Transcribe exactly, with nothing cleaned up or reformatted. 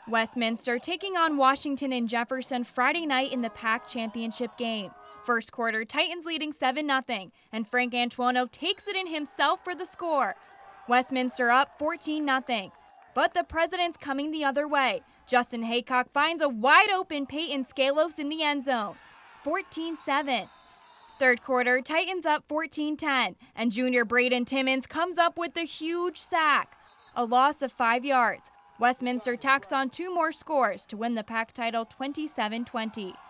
Westminster taking on Washington and Jefferson Friday night in the P A C championship game. First quarter, Titans leading seven nothing, and Frank Antuono takes it in himself for the score. Westminster up fourteen nothing. But the President's coming the other way. Justin Haycock finds a wide-open Peyton Scalos in the end zone. fourteen seven. Third quarter, Titans up fourteen ten, and junior Braden Timmons comes up with the huge sack. A loss of five yards. Westminster tacks on two more scores to win the P A C title twenty-seven twenty.